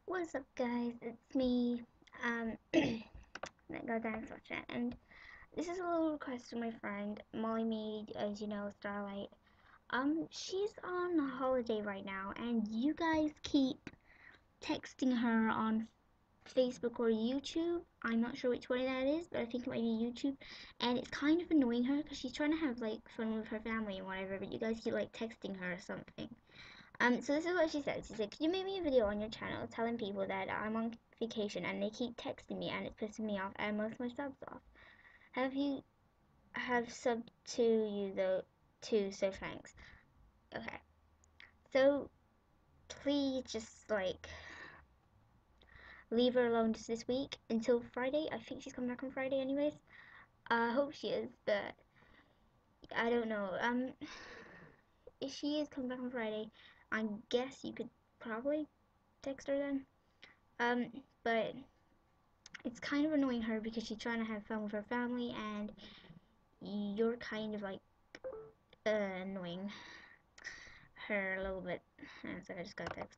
What's up, guys? It's me. That thanks for watching. And this is a little request from my friend Molly Mead, as you know, Starlight. She's on holiday right now, and you guys keep texting her on Facebook or YouTube. I'm not sure which one that is, but I think it might be YouTube. And it's kind of annoying her because she's trying to have like fun with her family and whatever, but you guys keep like texting her or something. So this is what she said. She said, "Could you make me a video on your channel telling people that I'm on vacation and they keep texting me and it's pissing me off and most of my subs off? Have you have subbed to you though too, so thanks." Okay. So please just like leave her alone just this week until Friday. I think she's coming back on Friday anyways. I hope she is, but I don't know. If she is coming back on Friday, I guess you could probably text her then. But it's kind of annoying her because she's trying to have fun with her family and you're kind of like annoying her a little bit. So I just got that.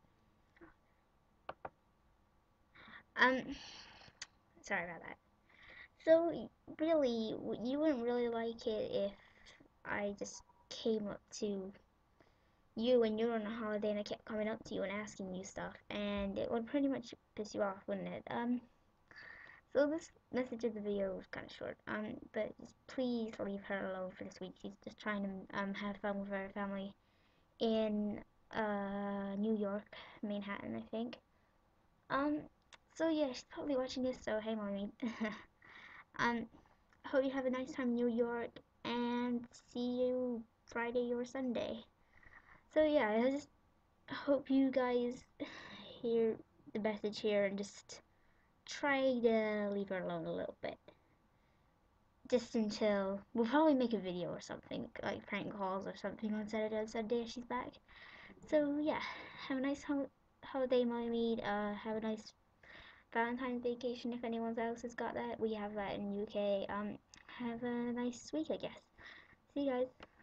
Um, Sorry about that. So really, you wouldn't really like it if I just came up to you when you're on a holiday and I kept coming up to you and asking you stuff, and it would pretty much piss you off, wouldn't it? So this message of the video was kind of short. But just please leave her alone for this week. She's just trying to have fun with her family in New York, Manhattan, I think. Um, so yeah, she's probably watching this. So hey, mommy. um, Hope you have a nice time in New York, and see you Friday or Sunday. So yeah, I just hope you guys hear the message here and just try to leave her alone a little bit. Just until we'll probably make a video or something like prank calls or something on Saturday and Sunday if she's back. So yeah, have a nice holiday, Mommy. Have a nice Valentine's vacation if anyone else has got that. We have that in UK. Have a nice week, I guess. See you guys.